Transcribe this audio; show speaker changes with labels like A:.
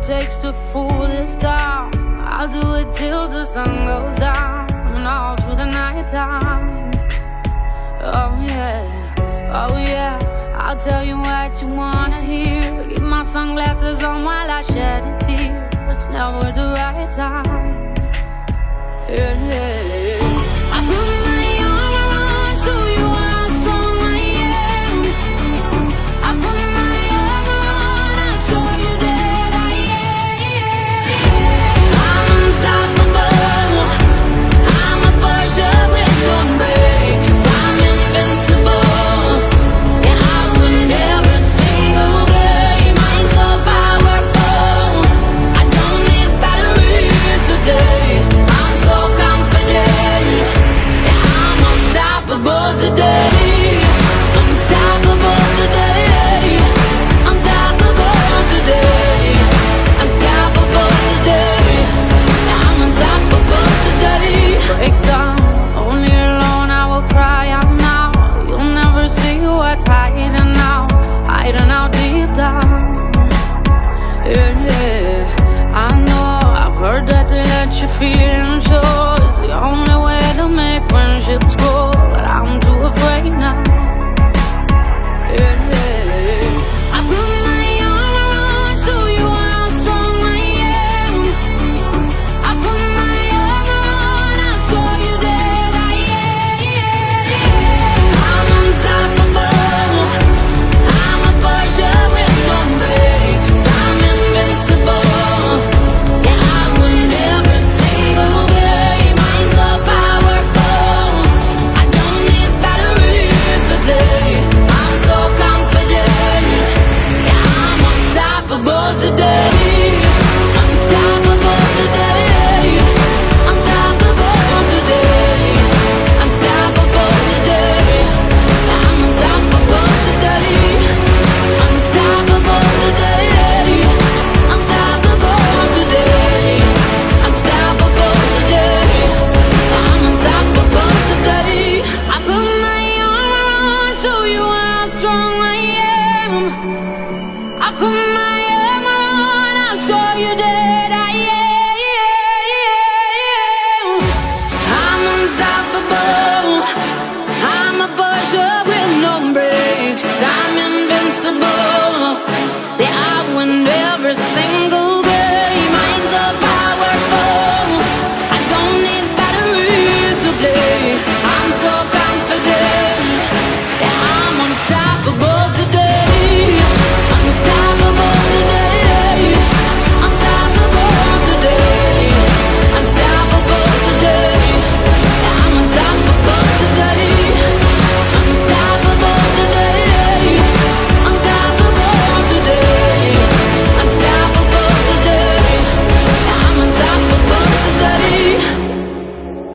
A: it takes to fool this town. I'll do it till the sun goes down and all through the night time. Oh yeah, oh yeah, I'll tell you what you wanna hear. Keep my sunglasses on while I shed a tear. It's never the right time. Yeah, yeah. I put my arm around so you are strong I am. I put my arm around and show you that I am. I'm unstoppable. I'm a Porsche with no brakes. I'm invincible. Yeah, I win every single game. I'm so powerful. I don't need batteries today. I'm so confident. Yeah, I'm unstoppable today. Unstoppable today. Unstoppable today. Unstoppable today. Yeah, I'm unstoppable today. Break down, only alone I will cry out now. You'll never see what's hiding out deep down. Yeah, yeah, I know I've heard that to let you feel